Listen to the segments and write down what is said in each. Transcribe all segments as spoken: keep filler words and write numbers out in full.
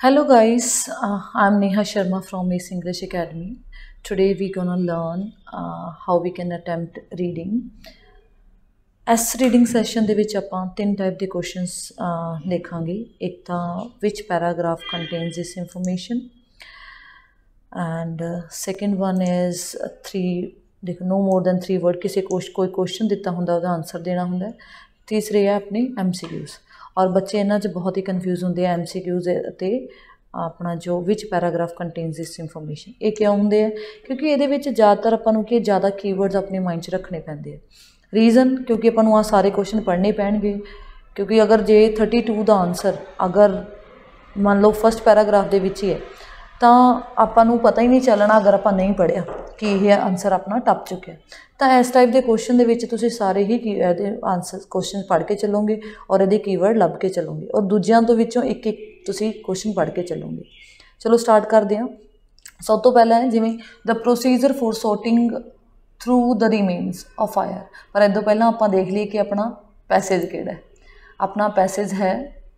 Hello guys, uh, I'm Neha Sharma from Ace English Academy. Today we're gonna learn uh, how we can attempt reading. ਇਸ reading session ਦੇ ਵਿੱਚ ਆਪਾਂ ਤਿੰਨ type ਦੇ questions ਦੇਖਾਂਗੇ। ਇੱਕ ਤਾਂ ਵਿਚ paragraph contains this information and second one is three ਦੇਖੋ no more than three word किसी कोई क्वेश्चन दिता होंदा ਉਹਦਾ आंसर देना होंदा। तीसरे है अपने एम सी क्यूज़ और बच्चे इन्हां च बहुत ही कन्फ्यूज़ होंदे एम सी क्यूज़ ते अपना जो विच पैराग्राफ कंटेन्स दिस इनफॉर्मेशन। ये क्यों होंदे है क्योंकि ये ज़्यादातर आपां नूं कि ज़्यादा कीवर्ड्स अपने माइंड च रखने पैंदे है। रीज़न क्योंकि आपां नूं आ सारे क्वेश्चन पढ़ने पैणगे क्योंकि अगर जे थर्टी टू का आंसर अगर मान लो फस्ट पैराग्राफ दे विच ही है तो आपां नूं पता ही नहीं चलना अगर आपां नहीं पढ़िया कि यह आंसर अपना टप चुके। तो इस टाइप के क्वेश्चन दे विच तुसीं सारे ही की आंसर क्वेश्चन पढ़ के चलोगे और ये कीवर्ड लभ के चलोगे और दूजियां तो विचों एक एक तुसीं क्वेश्चन पढ़ के चलोगे। चलो स्टार्ट करते हैं। सब तो पहला है जिवें the procedure for sorting through the remains of fire, पर इस तो पहला आपां देख लीए कि अपना पैसेज किहड़ा है। अपना पैसेज है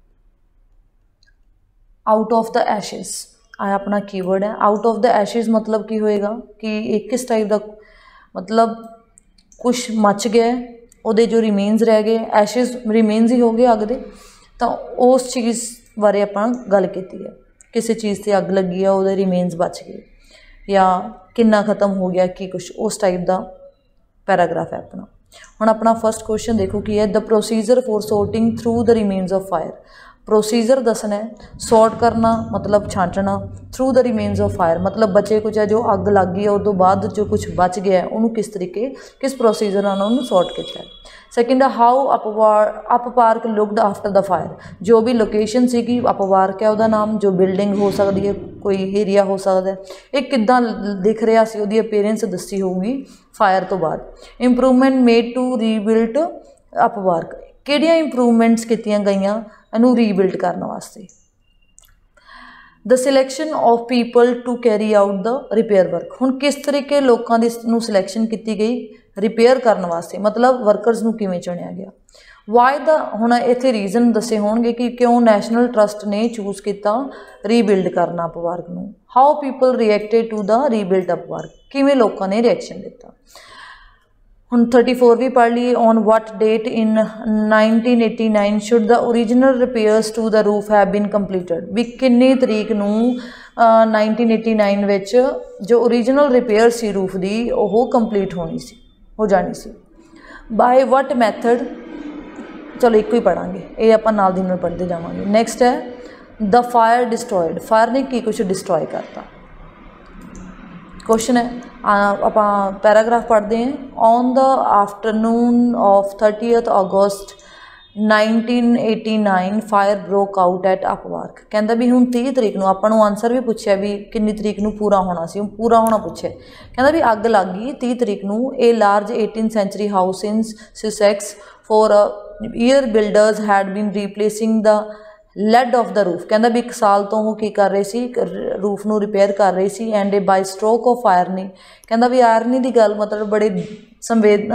आउट ऑफ द एशेज़, आ अपना कीवर्ड है। आउट ऑफ द एशेज़ मतलब की होएगा कि एक किस टाइप का मतलब कुछ मच गया उहदे जो रिमेन्स रह गए, एशेज़ रिमेन्स ही हो गए अग दे, तो उस चीज़ बारे आपां गल कीती है। किसी चीज़ से अग लगी है उहदे रिमेन्स बच गए या किन्ना खत्म हो गया कि कुछ उस टाइप का पैराग्राफ है अपना। हुण अपना फर्स्ट क्वेश्चन देखो कि है the procedure for sorting through the remains of fire. Procedure दसना है, सॉर्ट करना मतलब छांटना, through the remains of fire मतलब बचे कुछ है जो अग लग गई है उस तो बाद जो कुछ बच गया है उन्होंने किस तरीके किस प्रोसीजर नाल उन्होंने सॉर्ट किया है। सैकेंड हाउ अपवार Uppark looked after the fire, जो भी लोकेशन सी अप पार्क है उसका नाम, जो बिल्डिंग हो सकती है कोई एरिया हो सकता है, ये किद्दां दिख रहा सी उसकी अपीयरेंस दसी होगी फायर तो बाद। Improvement made to rebuild Uppark, किहड़ियां इंप्रूवमेंट्स कीतियां गईयां इनू रीबिल्ड करने वास्ते। The selection of people to carry out the repair work, हुण किस तरीके लोगों की नू सिलैक्शन की गई रिपेयर करने वास्ते मतलब वर्करस नू किवें चुनिया गया। वाई द हुण इत्थे रीजन दसे होणगे कि क्यों नैशनल ट्रस्ट ने चूज किया रीबिल्ड करना अप पार्क नू। How people reacted to the rebuild Uppark, किवें लोगों ने रिएक्शन दिता। हुण थर्टी फोर भी पढ़ ली। On what date in nineteen eighty nine should the original repairs to the roof have been completed, भी किन्नी तरीक नू नाइनटीन एटी नाइन विच जो ओरिजिनल रिपेयर सी रूफ दी वो कंप्लीट होनी सी हो जानी सी। बाय वट मैथड, चलो एक ही पढ़ांगे ये आप नाल दी नाल पढ़ते जावांगे। नैक्सट है द फायर डिस्ट्रॉयड, फायर ने की कुछ डिस्ट्रॉय करता। क्वेश्चन है आप पैराग्राफ पढ़ते हैं। On the afternoon of thirtieth August nineteen eighty nine fire broke out at Uppark, कहता भी हुण तीह तरीक नूं आपां नूं आंसर भी पूछया भी किन्नी तरीक नूं पूरा होना सी, पूरा होना पूछे कहता भी अग लग गई तीह तरीक नूं a large eighteen century house in Sussex for year builders had been replacing the lead of the roof, कहता भी एक साल तो वो की कर रहे सी रूफ नूं रिपेयर कर रहे सी and a by stroke of irony, कहता भी आयरनी की गल मतलब बड़े संवेद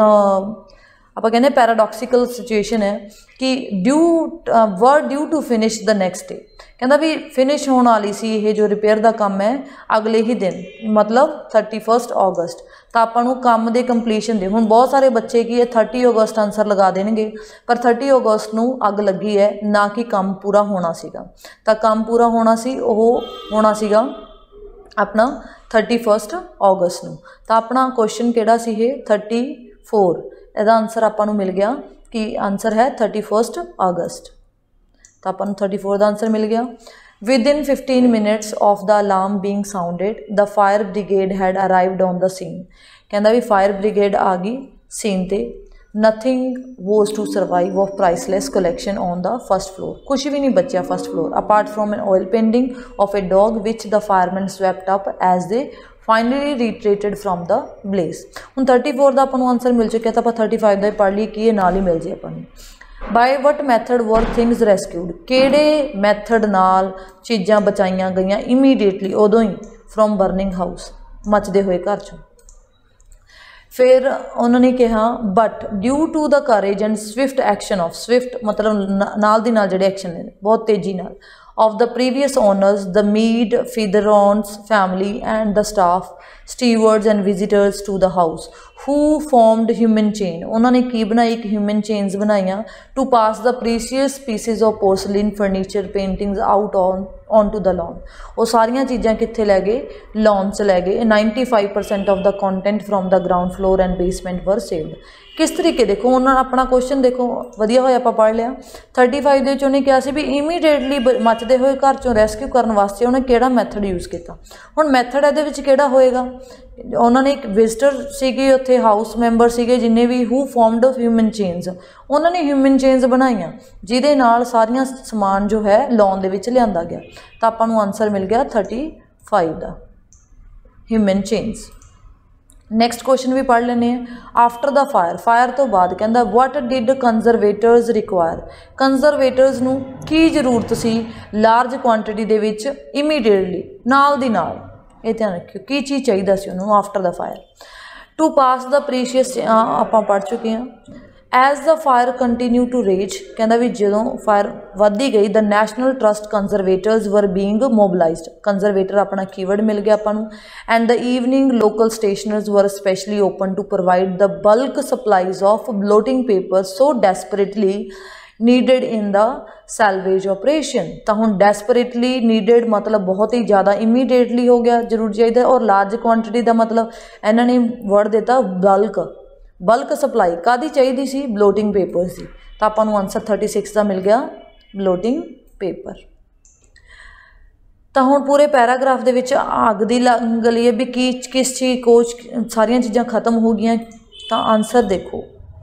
आप कहने पैराडॉक्सिकल सिचुएशन है कि due were due to finish the next day, कहता भी फिनिश होने वाली सी ये जो रिपेयर का काम है अगले ही दिन मतलब थर्टी फस्ट ऑगस्ट, तो आपू काम के कंप्लीशन दे। हुण बहुत सारे बच्चे की थर्टी अगस्त आंसर लगा देंगे पर थर्टी अगस्त नूं अग लगी है ना कि काम पूरा होना सीगा, तो काम पूरा होना सी वो होना सीगा अपना थर्टी फस्ट ऑगस्ट नूं। तो अपना क्वेश्चन किहड़ा सी ये थर्टी फोर, इसका आंसर आपां मिल गया कि आंसर है थर्टी फस्ट अगस्त, तो आपां थर्टी फोर का आंसर मिल गया। Within fifteen minutes of the alarm being sounded the fire brigade had arrived on the scene, कहता भी फायर ब्रिगेड आ गई सीन ते। Nothing was to survive of priceless collection on the first floor, कुछ भी नहीं बचा first floor apart from an oil painting of a dog which the fireman swept up as they finally retreated from the blaze. हुण thirty four का आपको answer मिल चुका तो आप थर्टी फाइव का पढ़ ली कि ये नाल ही मिल जाए अपन। By what method were things rescued, किहड़े मैथड नाल चीज़ां बचाईयां गईयां इमीडिएटली उदों ही फ्रॉम बर्निंग हाउस मचदे हुए घर चों। फिर उन्होंने कहा but due to the courage and swift action of, swift मतलब नाल दी नाल जिहड़े एक्शन ने बहुत तेजी नाल of the previous owners, the Mead Featheron's family and the staff, stewards and visitors to the house, who formed human chain. उन्होंने की बनाई एक human chains बनाइया to pass the precious pieces of porcelain, furniture, paintings out on onto the lawn. वो सारियां चीज़ां कित्थे लै गए, lawn च लै गए. ninety-five percent of the content from the ground floor and basement were saved. किस तरीके देखो उन्होंने अपना क्वेश्चन देखो वधिया होया आपां पढ़ लिया. थर्टी फाइव दे उन्हें कहा सी भी इमीडिएटली मचदे हुए घर चों रैसक्यू करने वास्ते उन्हें किहड़ा मैथड यूज़ किया. हुण मैथड इहदे विच किहड़ा होएगा, उन्होंने एक विजिटर सीगे उत्थे हाउस मैंबर सीगे जिन्ने भी who formed of human chains, उन्होंने ह्यूमन चेन्स बनाईयां जिहदे नाल सारियां समान जो है लॉन दे विच लिआंदा गया. तो आपां नूं आंसर मिल गया थर्टी फाइव दा ह्यूमन चेन्स. नैक्सट क्वेश्चन भी पढ़ लेने. आफ्टर द फायर, फायर तो बाद कहता what did conservators require. Conservators नूं की जरूरत सी लार्ज क्वांटिटी दे विच इमीडिएटली नाल दी नाल, ये ध्यान रखियो की चीज़ चाहिए सी उन्होंने after the fire. To pass the precious आपां पढ़ चुके हैं. As the fire continue to rage, कहता भी जो फायर वधदी गई, the National Trust conservators were being mobilised. Conservator अपना कीवर्ड मिल गया आपां नूं. And the evening local stationers were specially open to provide the bulk supplies of blotting paper so desperately needed in the salvage operation. तो हुण desperately needed मतलब बहुत ही ज़्यादा, इमीडिएटली हो गया जरूर चाहिए, और लार्ज क्वांटिटी का मतलब इन्होंने वर्ड देता बल्क. बल्क सप्लाई कादी चाहिए सी, ब्लोटिंग पेपर सी. तो आपां नूं आंसर थर्टी सिक्स का मिल गया ब्लोटिंग पेपर. तो हुण पूरे पैराग्राफ दे विच अग दी लंघ गई है भी की किस चीज़ कोच सारियां चीज़ां खत्म हो गई. तो आंसर देखो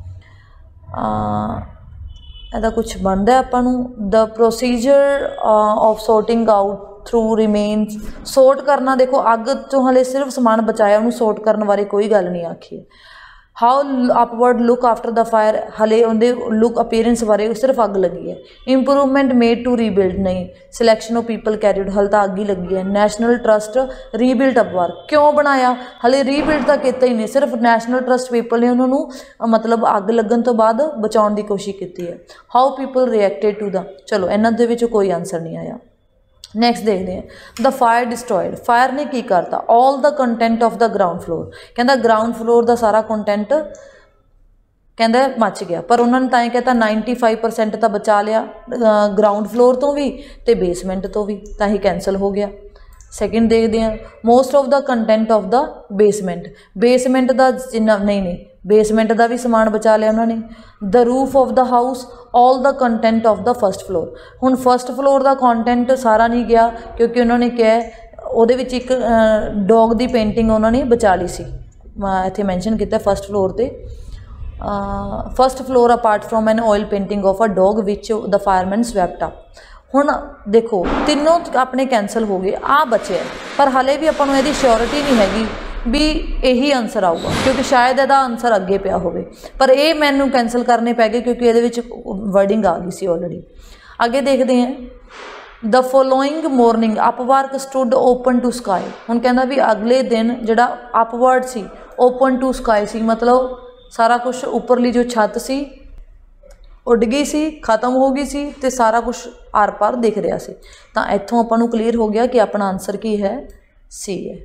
ਇਹਦਾ कुछ बनता आपां नूं. The procedure of sorting out through remains, sort करना देखो अग चों हले सिर्फ समान बचाया, उन्होंने सॉर्ट करने बारे कोई गल नहीं आखी. How upward look after the fire, हले उनके लुक अपीयरेंस बारे सिर्फ अग लगी है. इंप्रूवमेंट मेड टू रीबिल्ड, नहीं. सिलैक्शन ऑफ पीपल कैरिड, हल तो अग ही लगी है. नैशनल ट्रस्ट रीबिल्ड अपवर्क, क्यों बनाया, हले रीबिल्ड तो किया ही नहीं, सिर्फ नैशनल ट्रस्ट पीपल ने उन्होंने मतलब अग लगन तो बाद बचाने की कोशिश की है. How people reacted to the, चलो इन्हों के कोई आंसर नहीं आया. नैक्सट देखते हैं. द फायर डिस्ट्रॉयड, फायर ने की करता all the content of the ground floor. कहता ग्राउंड फ्लोर का सारा कंटेंट कहता मच गया, पर उन्होंने तां कहता नाइनटी फाइव परसेंट तो बचा लिया ग्राउंड फ्लोर तो भी तो बेसमेंट तो भी, तां ही कैंसल हो गया. सैकेंड देखते हैं. Most of the content of the basement, basement का जिन्ना नहीं नहीं बेसमेंट का भी समान बचा लिया उन्होंने. The roof of the house, all the content of the first floor. हुण फस्ट फ्लोर का कंटेंट सारा नहीं गया क्योंकि उन्होंने क्या वो एक डॉग की पेंटिंग उन्होंने बचा ली सी. इत्थे मैंशन किया फस्ट फ्लोर पर first floor apart from an oil painting of a dog which the fireman swept up. हुण देखो तीनों अपने कैंसल हो गए, आ बचे पर हले भी आपां नूं इहदी श्योरिटी नहीं हैगी भी यही आंसर आऊगा क्योंकि शायद यदा आंसर अगे पिया होवे, पर ये मैनू कैंसल करने पै गए क्योंकि ये वर्डिंग आ गई सी ऑलरेडी. आगे देखते हैं. The following morning Uppark stood open to sky. हुण कहंदा भी अगले दिन जिहड़ा अपवर्ड सी ओपन टू स्काई सी, मतलब सारा कुछ उपरली जो छत सी उड़ गई सी, खत्म हो गई सी ते सारा कुछ आर पार दिख रहा सी. तो इत्थों आपां नूं क्लीयर हो गया कि अपना आंसर की है, सी है.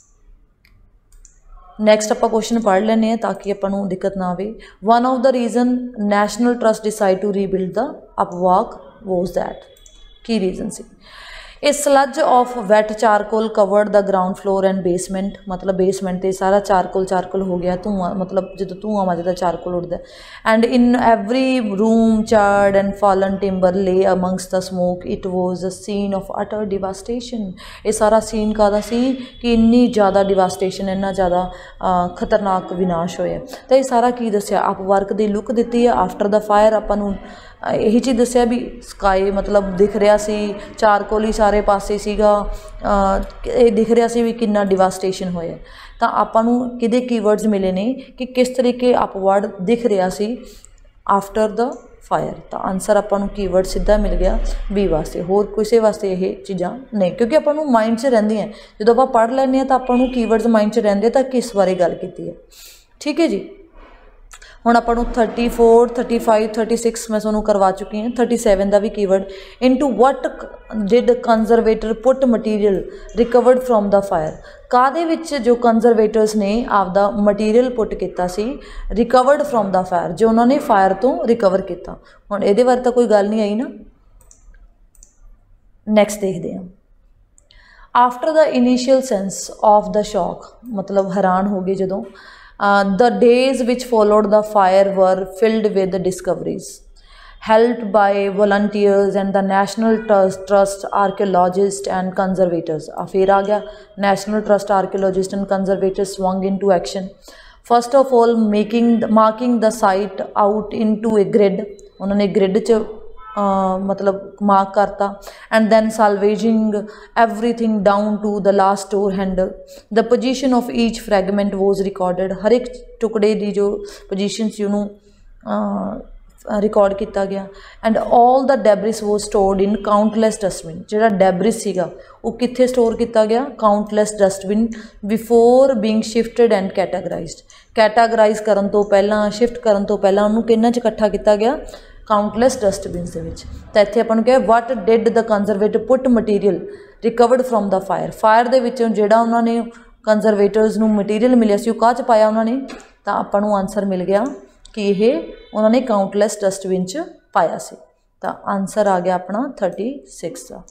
नैक्सट आप क्वेश्चन पढ़ लेने ताकि आपको दिक्कत ना आए. One of the reason National Trust decide to rebuild the Uppark was that, की रीजन सी. A sludge of wet charcoal covered the ground floor and basement, मतलब बेसमेंट ते सारा चारकोल चारकोल हो गया, धुआं मतलब जो धुआं मचदा चारकोल उड़दा. And in every room charred and fallen timber lay amongst the smoke, it was a scene of utter devastation. ये सारा सीन कादा सी कि इन्नी ज़्यादा डिवास्टेशन, इन्ना ज़्यादा खतरनाक विनाश होया. तो ये सारा की दस्या अपवर्क की लुक दी है आफ्टर द फायर. आपां यही चीज़ दस्या भी स्काई मतलब दिख रहा सी, चारकोल ही सारे पासे सीगा, ये दिख रहा सी भी कितना डिवास्टेशन होया. तो आपां नूं किहदे कीवर्ड्स मिले ने कि किस तरीके अपवर्ड दिख रहा सी आफ्टर द फायर. तो आंसर आपां नूं कीवर्ड सीधा मिल गया बी वास्ते, होर किसी वास्ते ये चीज़ां नहीं, क्योंकि आपां नूं माइंड च रहिंदियां जो आपां पढ़ लैंदे तो आपां नूं कीवर्ड्स माइंड च रहिंदे तो किस बारे गल कीती है. ठीक है जी. ਹੁਣ ਆਪਾਂ ਨੂੰ thirty four thirty five thirty six मैं ਤੁਹਾਨੂੰ ਕਰਵਾ ਚੁੱਕੀ ਹਾਂ, थर्टी सेवन ਦਾ ਵੀ keyword. Into what did conservator put material recovered from the fire, ਕਾਹਦੇ ਵਿੱਚ ਜੋ ਕੰਜ਼ਰਵੇਟਰਸ ਨੇ ਆਪਦਾ ਮਟੀਰੀਅਲ ਪੁੱਟ ਕੀਤਾ ਸੀ ਰਿਕਵਰਡ ਫਰੋਮ ਦਾ ਫਾਇਰ, ਜੋ ਉਹਨਾਂ ਨੇ ਫਾਇਰ ਤੋਂ ਰਿਕਵਰ ਕੀਤਾ। ਹੁਣ ਇਹਦੇ ਬਾਰੇ ਤਾਂ ਕੋਈ ਗੱਲ ਨਹੀਂ ਆਈ ਨਾ। ਨੈਕਸਟ ਦੇਖਦੇ ਹਾਂ। After the initial sense of the shock, मतलब हैरान हो गए जदों, the days which followed the fire were filled with discoveries helped by volunteers and the national trust, trust archaeologists and conservators। आ फिर आ गया national trust archaeologists and conservators swung into action। first of all making marking the site out into a grid, उन्होंने grid च Uh, मतलब mark करता। And then salvaging everything down to the last door handle, the position of each fragment was recorded। हर एक टुकड़े की जो position सी उन्होंने रिकॉर्ड किया गया। And all the debris was stored in countless dustbin, जो डेब्रिस सीगा वो कित्थे स्टोर किया गया, countless dustbin before being shifted and categorised. Categorise करन तो पहला, शिफ्ट करन तो पहला उन्होंने किन्ना च इकट्ठा किया गया, काउंटलैस डस्टबिन्स दे विच। तो इत्थे आपां नूं कहा what did the conservator put material recovered from the fire, fire दे विचों जिहड़ा उन्होंने कंजरवेटर्स नूं मटीरियल मिलिया सी काह च पाया उन्होंने, तो आपां नूं आंसर मिल गया कि ये उन्होंने काउंटलैस डस्टबिन च पाया सी। तो आंसर आ गया अपना थर्टी सिक्स का।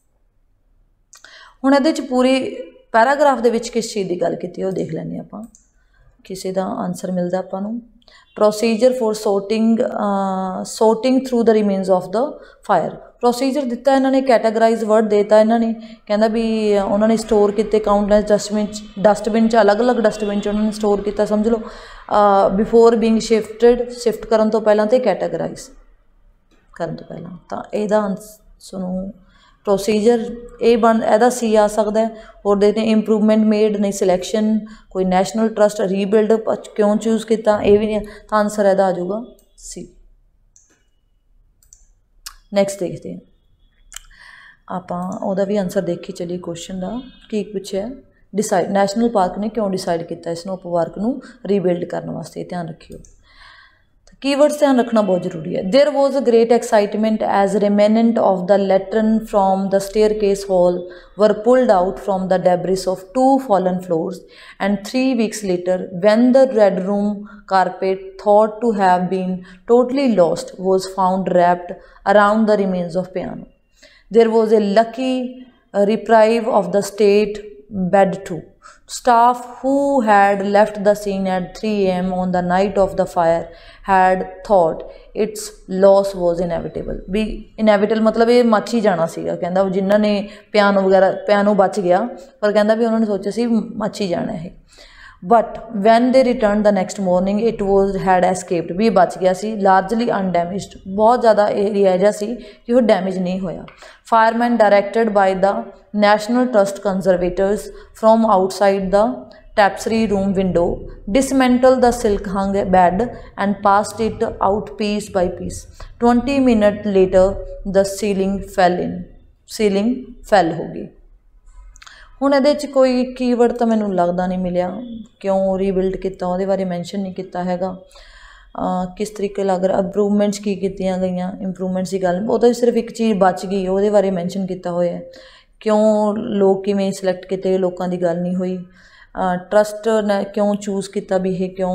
हुण इहदे च पूरी पैराग्राफ दे विच किस चीज़ की गल कीती वो देख लैंदे आपां, किसी का आंसर मिलता आपां नूं। Procedure for sorting sorting through the remains of the fire, procedure दिता इन्होंने, कैटागराइज वर्ड देता इन्होंने, कहना भी उन्होंने स्टोर किए काउंटलैस डस्टबिन डस्टबिन च अलग अलग डस्टबिन च उन्होंने स्टोर किया, समझ लो बिफोर बीइंग शिफ्टेड, शिफ्ट करन तो पहला, तो कैटागराइज करन तो पहला। तो यदा सुनो प्रोसीजर ये बन एदा सी आ सकता है। और देखते हैं इंप्रूवमेंट मेड नहीं, सिलैक्शन, कोई नैशनल ट्रस्ट रीबिल्ड क्यों चूज़ किया, ये भी नहीं, तो आंसर एदा आ जाऊगा सी। नैक्सट देखते हैं आपां ओहदा भी आंसर देखी चलिए क्वेश्चन का की पूछा। डिसाइड नैशनल पार्क ने क्यों डिसाइड किया इस स्नो पार्क नूं रीबिल्ड करने वास्ते, ध्यान रखियो। कीवर्ड्स ध्यान रखना बहुत जरूरी है। There was a great excitement as remnant of the lantern from the staircase hall were pulled out from the debris of two fallen floors and three weeks later when the red room carpet thought to have been totally lost was found wrapped around the remains of piano. There was a lucky reprieve of the state bed too. Staff who had left the scene at three A M on the night of the fire had thought its loss was inevitable। भी inevitable मतलब ये much ही जाना सीगा, कहंदा जिन्हां ने piano वगैरह पियानो बच गया पर कहंदा भी उन्होंने सोचा सी मच ही जाना है। But when they return the next morning it was had escaped, भी बच गया सी, लार्जली अनडैमेज्ड, बहुत ज़्यादा एरिया जिहा सी कि वो डैमेज नहीं होया। Fireman directed by the National Trust conservators from outside the tapestry room window dismantle the silk hung bed and passed it out piece by piece. Twenty minute later the ceiling fell in ceiling फैल होगी। हुण इहदे च कोई keyword तो मैनूं लगदा नहीं मिलिया, क्यों रीबिल्ड किया उहदे बारे मैंशन नहीं किया हैगा। किस तरीके लग रहा इंप्रूवमेंट्स की कीतियां गईयां, इंप्रूवमेंट्स की गल वो तो सिर्फ एक चीज़ बच गई उहदे बारे मैंशन किया होया है। क्यों लोग किवें सिलैक्ट किए लोगों की गल नहीं हुई। ट्रस्ट ने क्यों चूज़ किया भी ये क्यों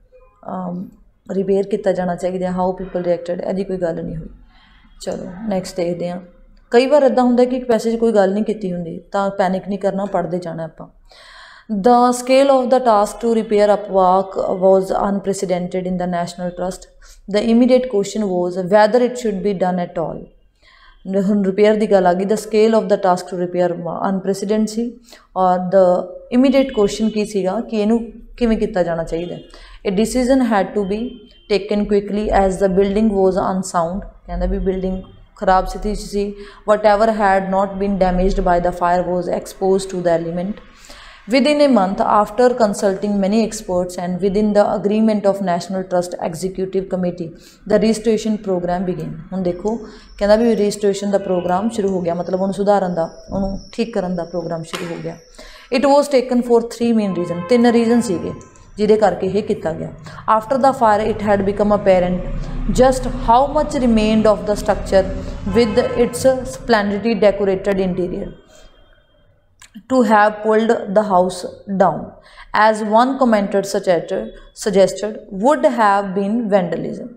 रिपेयर किया जाना चाहिए, हाउ पीपल रिएक्टेड, यदि कोई गल नहीं हुई। चलो नैक्सट देखते हैं। कई बार इदा होंगे कि पैसे कोई गल नहीं की होंगी तो पैनिक नहीं करना, पढ़ते जाना आप। The scale of the task to repair Uppark was unprecedented in the National Trust. The immediate question was whether it should be done at all. हम रिपेयर की गल आ गई, the scale of the task to repair unprecedented सी और the immediate question की सीगा कि इनू किवें किया जाना चाहिए। A decision had to be taken quickly as the building was unsound, कहना भी बिल्डिंग खराब स्थिति सी। Whatever had not been damaged by the fire was expose to the element. Within a month after consulting many experts and within the agreement of National Trust executive committee the restoration programme began. हुण देखो कहना भी restoration का programme शुरू हो गया, मतलब उन्होंने सुधारन का उन्होंने ठीक करन का प्रोग्राम शुरू हो गया। It was taken for three main reason, तीन रीजन सीगे जिहदे करके ये किया गया। After the fire it had become apparent just how much remained of the structure with its splendidly decorated interior to have pulled the house down, as one commenter suggested, suggested would have been vandalism.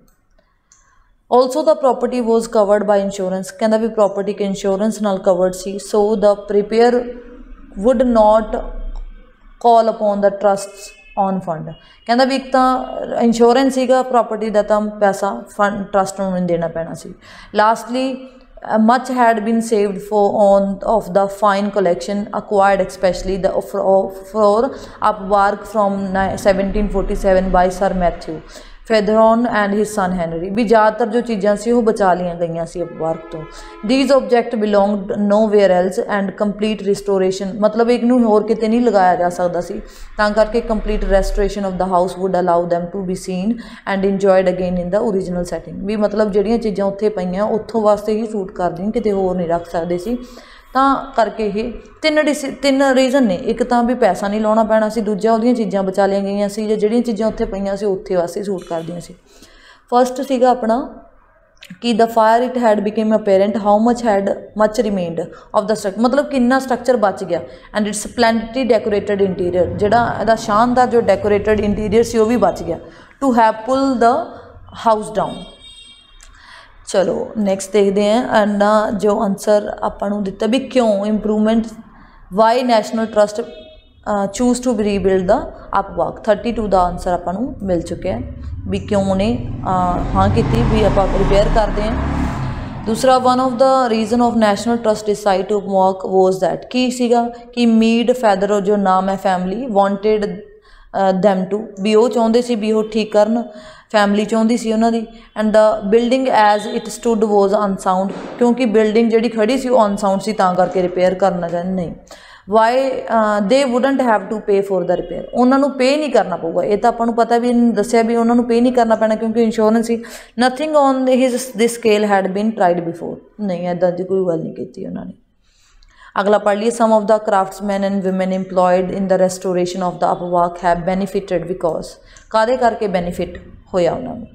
Also the property was covered by insurance, कहंदा भी property के insurance नाल covered C, so the repair would not call upon the trusts on fund। कहंदा भी एक तां insurance सीगा property दा तां पैसा fund trust नूं नहीं देना पैना सी। Lastly Uh, much had been saved for on of the fine collection acquired especially the for, for upwork from seventeen forty-seven by Sir Matthew Featheron and his son Henry। भी ज़्यादातर जो चीज़ां सी वो बचा लियां गईयां सी upwork तो। These objects belonged nowhere else and complete restoration मतलब एक नूं होर किते नहीं लगाया जा सकदा सी, तां करके complete restoration of the house would allow them to be seen and enjoyed again in the original setting। भी मतलब ਜਿਹੜੀਆਂ ਚੀਜ਼ਾਂ ਉੱਥੇ ਪਈਆਂ ਉੱਥੋਂ ਵਾਸਤੇ ਹੀ ਸ਼ੂਟ ਕਰਦੀਆਂ, ਕਿਤੇ ਹੋਰ नहीं रख सकते सी। ਤਾਂ ਕਰਕੇ ਇਹ ਤਿੰਨ ਡਿਸ ਤਿੰਨ ਰੀਜ਼ਨ ਨੇ। ਇੱਕ ਤਾਂ ਵੀ ਪੈਸਾ ਨਹੀਂ ਲਾਉਣਾ ਪੈਣਾ ਸੀ, ਦੂਜਾ ਉਹਦੀਆਂ ਚੀਜ਼ਾਂ ਬਚਾ ਲਈਆਂ ਗਈਆਂ ਸੀ, ਜਾਂ ਜਿਹੜੀਆਂ ਚੀਜ਼ਾਂ ਉੱਥੇ ਪਈਆਂ ਸੀ ਉੱਥੇ ਵਾਸਤੇ ਸ਼ੂਟ ਕਰਦੀਆਂ ਸੀ। ਫਸਟ ਸੀਗਾ ਆਪਣਾ कि the fire it had became apparent how much had much remained of the structure मतलब कितना स्ट्रक्चर बच गया and its splendidly decorated interior जिहड़ा इहदा शानदार जो डेकोरेटेड इंटीरियर सी वो भी बच गया to have pull the house down. चलो नैक्सट देखते हैं एंड जो आंसर आपां नूं दिता भी क्यों improvement why National Trust choose to rebuild the Uppark thirty two का आंसर आपां नूं मिल चुका है भी क्यों उन्हें हाँ की भी आप रिपेयर करते हैं। दूसरा one of the reason of National Trust decide to work was that की सीगा कि मीड फैदर जो नाम है फैमिली वॉन्टेड दैम टू भी वो चाहते सी भी वो ठीक करन फैमिली चाहती सी उन्हों दी and the building as it stood was unsound क्योंकि बिल्डिंग जी खड़ी सी वो अनसाउंड सी तां करके रिपेयर करना चाहते नहीं। Why they wouldn't have to pay for the repair उन्होंने पे नहीं करना पऊगा ये तो आपको पता भी दसिया भी उन्होंने पे नहीं करना पैना क्योंकि इंश्योरेंस ही nothing on his this scale had been tried before नहीं इदा की कोई गल नहीं की उन्होंने। अगला पढ़ लीए some of the craftsman and women employed in the restoration of the Uppark have benefited because कादे करके बेनीफिट होया उन्होंने।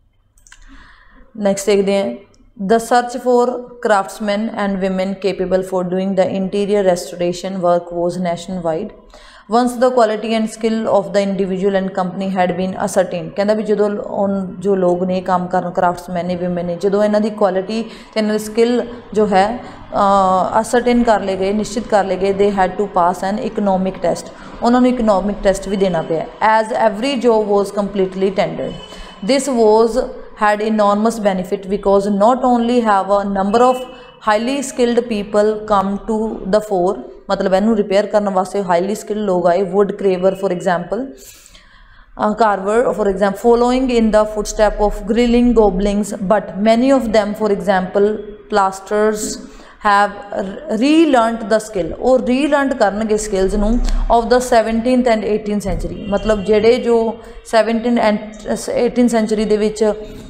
नैक्सट देखते हैं The search for craftsmen and women capable for doing the interior restoration work was nationwide. Once the quality and skill of the individual and company had been ascertained कहता भी जो जो लोग ने काम कर क्राफ्ट्समैन ने women ने जो इन्हों की क्वालिटी तो इन्हों की स्किल जो है असरटेन कर ले गए निश्चित कर ले गए they had to pass an economic test उन्होंने इकनॉमिक टेस्ट भी देना पाया as every job was completely tendered. This was had enormous benefit because not only have a number of highly skilled people come to the fore मतलब इनू repair करने वास्ते highly skilled लोग आए wood carver for example uh, carver for example following in the footstep of grilling goblins but many of them for example plasters have relearnt the skill और relearnt करनगे skills नूं of the seventeenth and eighteenth century मतलब जेड़े जो seventeenth and eighteenth century दे विच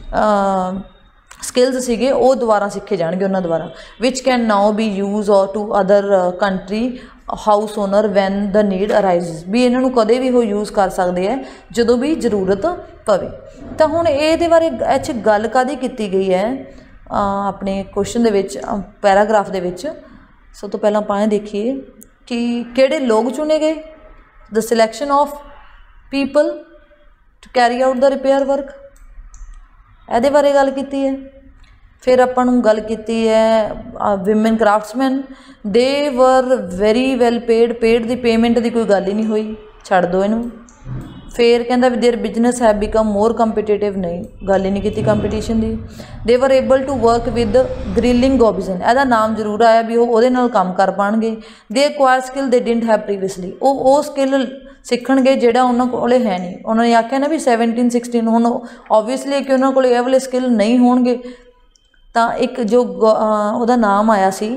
skills सीगे वो दोबारा सीखे जाएंगे उन्होंने दोबारा which can now be use और to other country house owner when the need arises भी इन्हों कदे भी वो यूज़ कर सकते हैं जो भी जरूरत पवे। तो हुण ये बारे इत्थे गल कादी कीती गई है अपने क्वेश्चन दे विच पैराग्राफ दे विच सब तो पहला आपां देखिए कि किहड़े लोग चुने गए the selection of people to carry out the repair work ਇਹਦੇ बारे गल की है। फिर ਆਪਾਂ ਨੂੰ गल की है women craftsman they were very well paid paid की पेमेंट की कोई गल ही नहीं हुई छड़ दो इनू। फिर कहता there business have become more competitive नहीं गल ही नहीं की कंपीटीशन की। They were able to work with Grilling Gobison ਇਹਦਾ नाम जरूर आया भी वो काम कर पाएंगे। They acquire skill they didn't have previously वो स्किल सीखणगे जिहड़ा उन्होंने कोले है नहीं। उन्होंने आख्या ना भी सैवनटीन सिक्सटीन हुण ओबवियसली कि उन्होंने कोले ये वाले स्किल नहीं होणगे तो एक जो उहदा नाम आया सी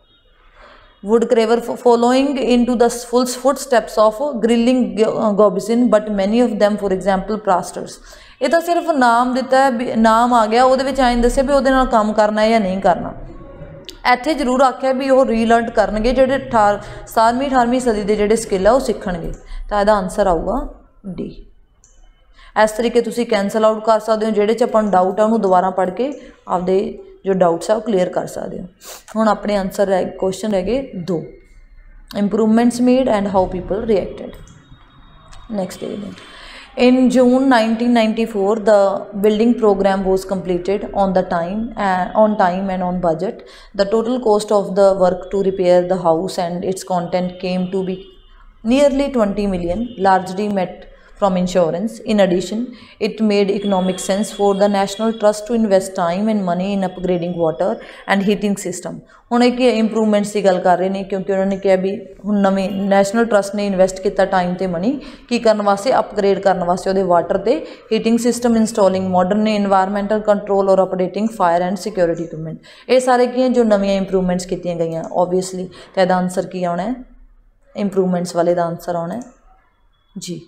would craver following in to the full foot steps of Grilling Gobison but many of them for example plasters ये तो सिर्फ नाम दिता है नाम आ गया वो आए दसिया भी वो काम करना है या नहीं करना। ਇੱਥੇ ਜ਼ਰੂਰ आख्या भी वो रीलर्न करनगे ਜਿਹੜੇ अठार सतारवीं अठारवीं सदी के जोड़े स्किल है वो सीखणगे तो यदा आंसर आऊगा डी। इस तरीके तुसी कैंसल आउट कर सकते हो, जेह्दे च आपां नूं डाउट है उन्होंने दोबारा पढ़ के आपदे जो डाउट्स है वो क्लीयर कर सकते हो। हुण अपने आंसर रह क्वेश्चन रह गए दो, improvements made and how people reacted. Next day in June nineteen ninety-four the building program was completed on the time and on time and on budget. The total cost of the work to repair the house and its content came to be nearly twenty million, largely met from insurance. In addition, it made economic sense for the National Trust to invest time and money in upgrading water and heating system. ਹੁਣ एक improvements की गल कर रहे हैं क्योंकि उन्होंने कहा भी हुण नवी नैशनल ट्रस्ट ने इन्वेस्ट किया टाइम तो मनी की करने वास्ते अपग्रेड करने वास्ते वो वाटर ते heating system installing modern environmental control और updating fire and security equipment. ये सारे की जो नवी इंप्रूवमेंट्स की गई ओबवियसली। तो यदा आंसर की आना है इंप्रूवमेंट्स वाले का आंसर आना है जी।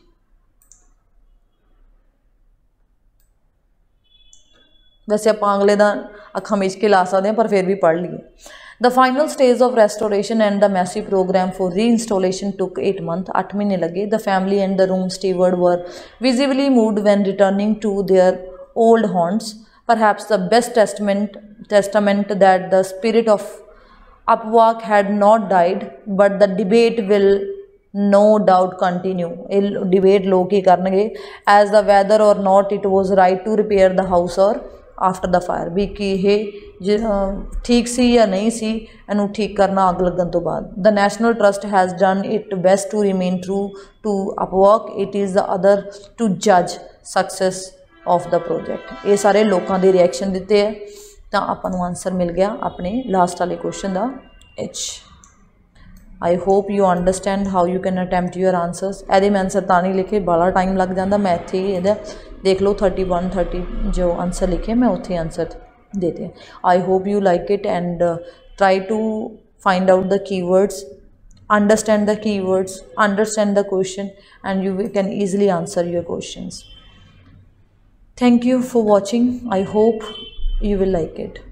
वैसे आप अगले का अखा मिच के ला सकते हैं पर फिर भी पढ़ लीए। The final stage of restoration and the massive programme for reinstallation took eight month, आठ महीने लगे। The family and the room steward were visibly moved when returning to their old haunts, perhaps the best testament testament that the spirit of Uppark had not died but the debate will no doubt continue. ये debate लोग ही करनगे as the whether or not it was right to repair the house or after the fire, भी कि ये ठीक सी या नहीं सी इनू ठीक करना अग लगन तो बाद। The National Trust has done it best to remain true to Uppark, it is the other to जज सक्सैस ऑफ द प्रोजेक्ट। ये सारे लोगों के रिएक्शन दिते है तो आपां आंसर मिल गया अपने लास्ट वाले क्वेश्चन का H. I hope you understand how you can attempt your answers. ये मैं आंसर तो नहीं लिखे, बड़ा टाइम लग जाता, मैं इत्थे ही इहदा देख लो थर्टी वन थर्टी जो आंसर लिखे मैं उत्थे आंसर देते हैं। I hope you like it and try to find out the keywords, understand the keywords, understand the question and you can easily answer your questions. Thank you for watching. I hope you will like it.